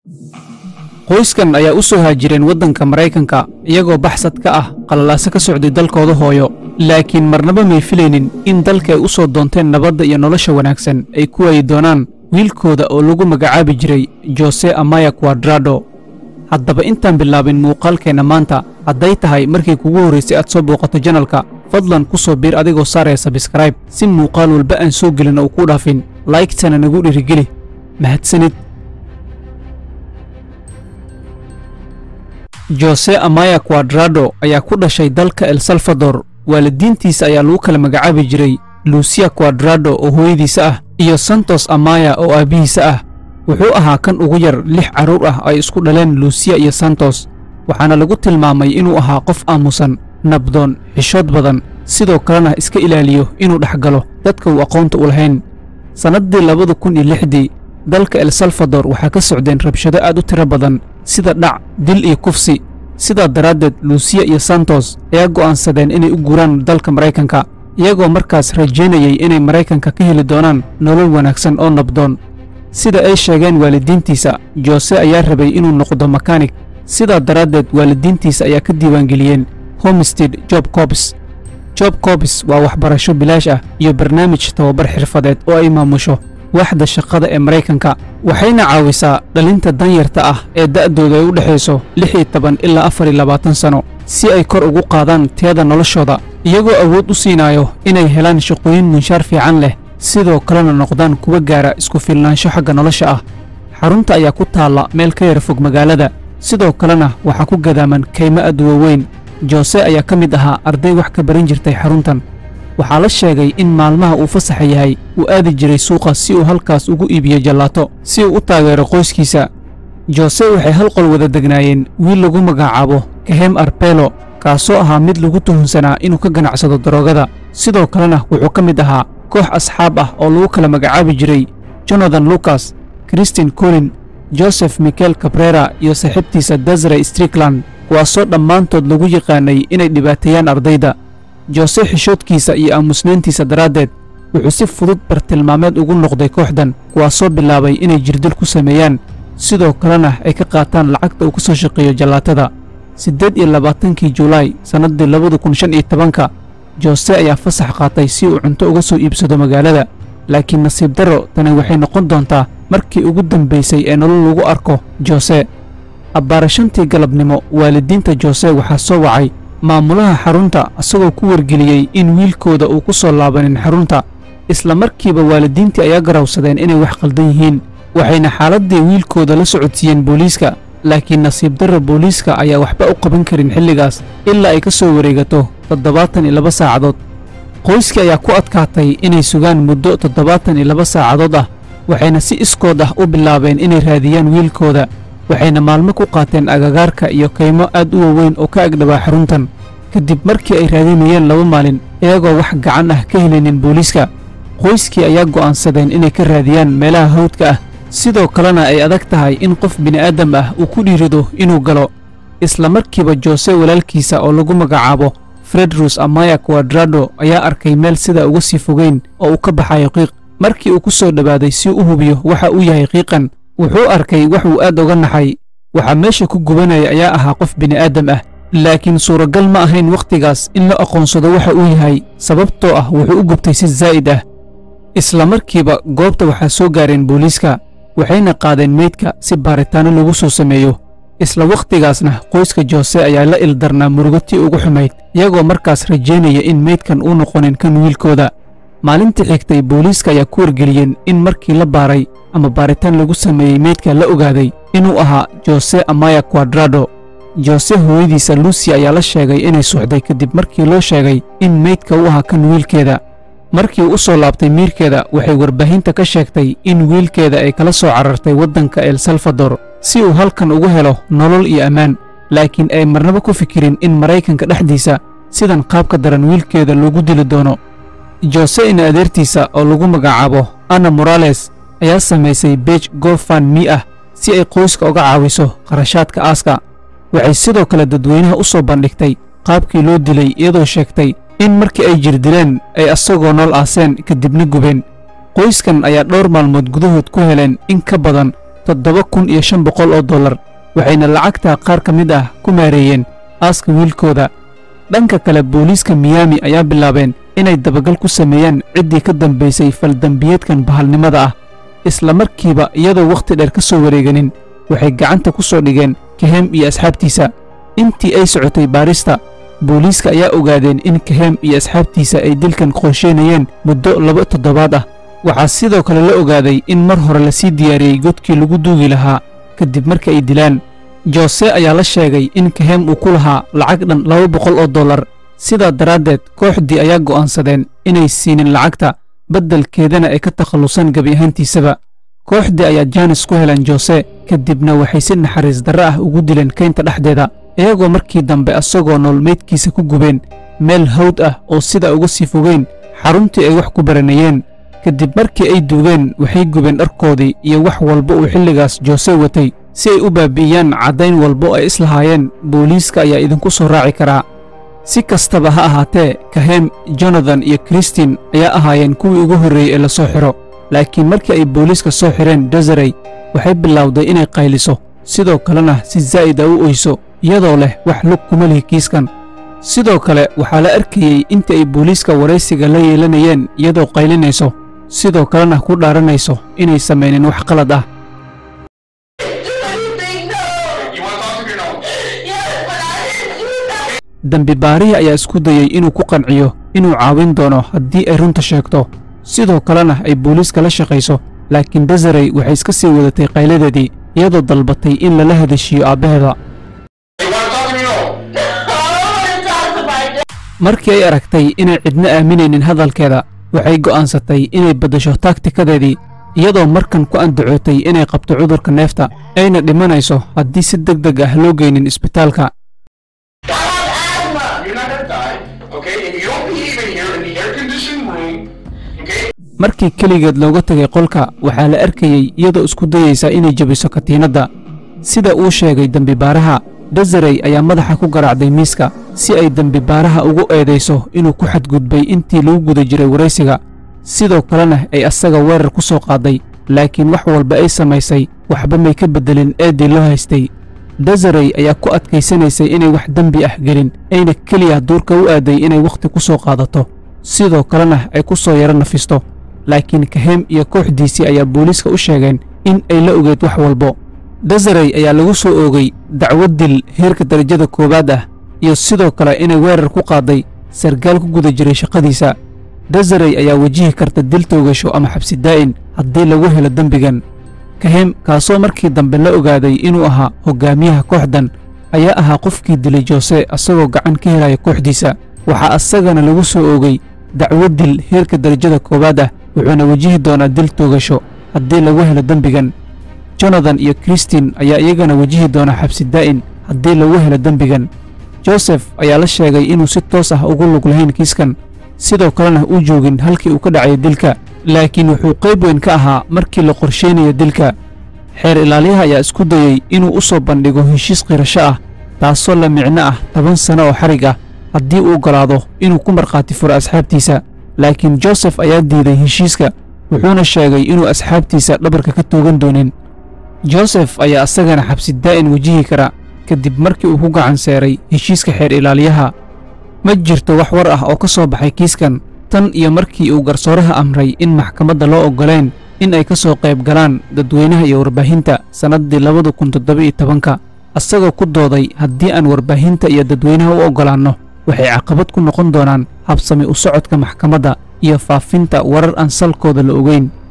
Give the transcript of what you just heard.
qoyskan ayaa u soo haajireen waddanka Mareykanka iyagoo baxsad ka ah qalalaase ka socday dalkooda hooyo laakiin marnaba may filaynin in dalka ay u soo doonteen nabadda iyo nolosha wanaagsan ay ku ay doonaan wiilkooda oo lagu magacaabi jiray Jose Amaya Cuadrado. haddaba intaan bilaabin muuqaalkeena maanta hadday tahay markii kugu horeysay aad soo booqato channelka fadlan ku soo biir adigoo saaraya subscribe si muuqaal walba aan soo gelin oo ku dhaafin like-tana nagu dhirigeli mahadsanid. Jose Amaya Cuadrado ayaa ku dhashay dalka El Salvador. waalidiintiisa ayaa lagu kala magacaabi jiray Lucia Cuadrado oo hooyadiisa ah iyo Santos Amaya oo aabihiisa ah. wuxuu ahaa kan ugu yar 6 carruur ah ay isku dhaleen Lucia iyo Santos, waxaana lagu tilmaamay inuu ahaa qof aamusan, nabdoon, xishood badan, sidoo kalena iska ilaaliyo inuu dhexgalo dadka uu aqoonta u lahayn. sanadii 2006 dalka El Salvador waxaa ka socdeen rabshado aad u tiro badan sida dhac, dil iyo kufsi. sidaa daraaddeed Lucia iyo Santos ayaa go'aansadeen inay u guuraan dalka Mareykanka iyagoo markaas rajaynayay inay Mareykanka ka heli doonaan nolol wanaagsan oo nabdoon. sida ay sheegeen waalidiintiisa, Jose ayaa rabay inuu noqdo makaanig. sidaa daraaddeed waalidiintiisa ayaa ka diiwaangeliyeen Homestead Job Corps. Job Corps waa waxbarasho bilaash ah iyo barnaamij tababar xirfadeed oo ay maamusho waaxda shaqada ee Mareykanka, waxayna caawisaa dhalinta danyarta ah ee da'dooda ay u dhaxayso 16 ilaa 24 sano si ay kor ugu qaadaan tayada noloshooda iyagoo awood u siinayo inay helaan shaqooyin munshaar fiican leh, sidoo kalena noqdaan kuwa gaara isku filnaansho xagga nolosha ah. xarunta ayaa ku taalla meel ka yar fog magaalada, sidoo kalena waxaa ku gadaaman kaymo aad u waaweyn. Jose ayaa ka mid ahaa arday wax ka baran jirtay xaruntan. waxaa la sheegay in maalmaha uu fasaxa yahay uu aadi jiray suuqa si uu halkaas ugu iibiyo jalaato si uu u taageero qoyskiisa. Jose waxay hal qol wada degnaayeen wiil lagu magacaabo Kahem Arpelo, kaasoo ahaa mid lagu tuhunsanaa inuu ka ganacsado daroogada, sidoo kalena wuxuu ka mid ahaa koox asxaab ah oo lagu kala magacaabi jiray Jonathan Lucas, Christine Colin, Joseph Michael Cabrera iyo saaxiibtiisa Desiree Strickland, kuwaasoo dhammaantood lagu yaqaanay inay dhibaateeyaan ardayda. Jose xishoodkiisa iyo aamusnaantiisa daraaddeed wuxuu si fudud bartilmaameed ugu noqday kooxdan, kuwaasoo bilaabay inay jirdil ku sameeyaan, sidoo kalena ay ka qaataan lacagta uu ka soo shaqeeyo jalaatada. 28 Juulaay sanadii 2015 Jose ayaa fasax qaatay si uu cunto uga soo iibsado magaalada, laakiin nasiib darro tani waxay noqon doontaa markii ugu dambaysay ee nolol lagu arko Jose. abbaarashantii galabnimo waalidiinta Jose waxaa soo wacay maamulaha xarunta asagoo ku wargeliyey in wiilkooda uu ku soo laabanin xarunta. isla markiiba waalidiintii ayaa garawsadeen inay wax qaldan yihiin, waxayna xaaladii wiilkooda la socodsiiyeen booliiska, laakiin nasiib darro booliiska ayaa waxba u qaban karin xilligaas ilaa ay ka soo wareegato 72 saacadood. qoyskii ayaa ku adkaatay inay sugaan muddo 72 saacadood ah, waxayna si iskood ah u bilaabeen inay raadiyaan wiilkooda, waxayna maalmo ku qaateen agagaarka iyo kaymo aad u waaweyn oo ka agdhawaa xaruntan. kadib markii ay raadinayeen 2 maalin iyagoo wax gacan ah ka helinin booliiska, qoyskii ayaa go'aansadeen inay ka raadiyaan meelaha hawdka ah, sidoo kalena ay adag tahay in qof bini'aadam ah uu ku dhiirido inuu galo. isla markiiba Jose walaalkiisa oo lagu magacaabo Fredrus Amaya Cuadrado ayaa arkay meel sida uga sii fogeyn oo uu ka baxayo qiiq. markii uu ku soo dhawaaday si uu u hubiyo waxa uu yahay qiiqan, wuxuu arkay wax uu aad uga naxay. waxa meesha ku gubanaya ayaa ahaa qof bini'aadam ah, laakiin suuragal ma ahayn waqtigaas in la aqoonsado waxa uu yahay sababtoo ah wuxuu u gubtay si zaa'id ah. isla markiiba goobta waxaa soo gaareen booliiska, waxayna qaadeen meydka si baaritaano lagu soo sameeyo. isla waqtigaasna qoyska Jose ayaa la ildarnaa murugotii ugu xumayd, iyagoo markaas rajaynaya in meydkan uu noqonin kan wiilkooda. maalintii xigtay booliiska ayaa ku wargeliyeen in markii la baaray ama baaritaan lagu sameeyey meydka la ogaaday inuu ahaa Jose Amaya Cuadrado. Jose hooyadiisa Lucia ayaa la sheegay inay suuxday kadib markii loo sheegay in meydka uu ahaa kan wiilkeeda. markii uu u soo laabtay miirkeeda waxay warbaahinta ka sheegtay in wiilkeeda ay kala soo carartay waddanka El Salvador si uu halkan ugu helo nolol iyo ammaan, laakiin ay marnaba ku fikirin in Mareykanka dhexdiisa sidan qaabka daran wiilkeeda loogu dili doono. Jose ina adeertiisa oo lagu magacaabo Ana Morales ayaa samaysay page GoFundMe ah si ay qoyska uga caawiso qarashaadka aaska. waxay sidoo kale dadweynaha u soo bandhigtay qaabkii loo dilay iyadoo sheegtay in markii ay jirdileen ay asagoo nool aaseen kadibna gubeen. qoyskan ayaa dhowr maalmood gudahood ku heleen in ka badan $7,500 oo dollar waxayna lacagta qaar ka mid ah ku maareeyeen aaska wiilkooda. dhanka kale booliiska Miami ayaa bilaabeen inay dabagal ku sameeyaan ciddii ka dambaysay faldambiyeedkan bahalnimada ah isla markiiba iyadoo waqti dheer ka soo wareeganin waxay gacanta ku soo dhigeen Kahem iyo asxaabtiisa. intii ay socotay baarista booliiska ayaa ogaadeen in Kahem iyo asxaabtiisa ay dilkan qorsheynayeen muddo 2 toddobaad ah. waxaa sidoo kale la ogaaday in mar hore la sii diyaariyey godkii lagu duugi lahaa kadib markii ay dilaan. Jose ayaa la sheegay in Kahem uu ku lahaa lacag dhan $200 oo dollar sidaa daraaddeed kooxdii ayaa go'aansadeen inay siinin lacagta beddelkeedana ay ka takhalusaan gebi ahaantiisaba. kooxdii ayaa jaanis ku heleen Jose kadibna waxay si naxariis darro ah ugu dileen kaynta dhexdeeda iyagoo markii dambe asagoo nool meydkiisa ku gubeen meel hawd ah oo sida uga sii fogeyn xaruntii ay wax ku baranayeen. kadib markii ay duugeen waxay gubeen dharkoodii iyo wax walba uu xilligaas Jose watay si ay u baabi'iyaan caddayn walbo ay islahaayeen booliiska ayaa idinku soo raaci karaa. si kastaba ha ahaatee Kahem, Jonathan iyo Christine ayaa ahaayeen kuwii ugu horreeyey ee la soo xiro laakiin markii ay booliiska soo xireen Desiree waxay bilowday inay qayliso sidoo kalena si zaa'id ah u oyso iyadoo leh wax lug kuma lihi kiiskan. sidoo kale waxaa la arkayey inta ay booliiska waraysiga la yeelanayeen iyadoo qaylinayso sidoo kalena ku dhaaranayso inay samaynin wax qalad ah. dambi baarihi ayaa isku dayey inuu ku qanciyo inuu caawin doono haddii ay runta sheegto sidoo kalena ay booliiska la shaqayso laakiin Desiree waxay iska sii wadatay qayladeedii iyadoo dalbatay in lala hadashiyo aabbaheeda. markii ay aragtay inay cidna aaminaynin hadalkeeda waxay go'aansatay inay beddesho taktikadeedii iyadoo markan ku andacootay inay qabto cudurka neefta ayna dhimanayso haddii si degdeg ah loo geynin isbitaalka. markii keligeed looga tagay qolka waxaa la arkayey iyadoo isku dayaysa inay jabiso katiinadda sida uu sheegay dambi baaraha. Desiree ayaa madaxa ku garaacday miiska si ay dambi baaraha ugu eedayso inuu ku xadgudbay intii lagu guda jiray waraysiga sidoo kalena ay asaga weerar ku soo qaaday laakiin wax walba ay samaysay waxba may ka beddelin eedii loo haystay. Desiree ayaa ku adkaysanaysay inay wax dembi ah gelin ayna keliya duurka u aaday inay wakhti ku soo qaadato sidoo kalena ay ku soo yara nafisto laakiin Kahem iyo kooxdiisii ayaa booliiska u sheegeen in ay la ogeed wax walbo. Desiree ayaa lagu soo oogay dacwad dil heerka darajada koowaad ah iyo sidoo kale inay weerar ku qaaday sargaal ku guda jiray shaqadiisa. Desiree ayaa wajihi karta dil toogasho ama xabsi daa'in haddii lagu helo dembigan. Kahem kaasoo markii dambe la ogaaday inuu ahaa hogaamiyaha kooxdan ayaa ahaa qofkii dilay Jose asagoo gacan ka helaya kooxdiisa. waxaa asagana lagu soo oogay dacwad dil heerka darajada koowaad ah wuxuuna wajihi doonaa dil toogasho haddii lagu helo dembigan. Jonathan iyo Christine ayaa iyagana wajihi doona xabsi daa'in haddii lagu helo dembigan. Joseph ayaa la sheegay inuu si toos ah ugu lug lahayn kiiskan sidoo kalena uu joogin halkii uu ka dhacay dilka laakiin wuxuu qayb weyn ka ahaa markii la qorsheynayo dilka. xeer ilaaliyaha ayaa isku dayey inuu u soo bandhigo heshiis qirasho ah taasoo la micno ah 10 sano oo xarig ah haddii uu ogolaado inuu ku markhaati furo asxaabtiisa laakiin Joseph ayaa diiday heshiiska wuxuuna sheegay inuu asxaabtiisa dhabarka ka toogan doonin. Joseph ayaa asagana xabsi daa'in wajihi kara kadib markii uu ku gacan seeray heshiiska xeer ilaaliyaha. ma jirto wax war ah oo ka soo baxay kiiskan tan iyo markii uu garsooraha amray in maxkamadda loo ogoleen in ay ka soo qayb galaan dadweynaha iyo warbaahinta sanadii 2017 asagoo ku dooday haddii aan warbaahinta iyo dadweynaha u ogolaanno waxay caqabad ku noqon doonaan habsami u socodka maxkamadda iyo faafinta warar aan salkooda la ogeyn.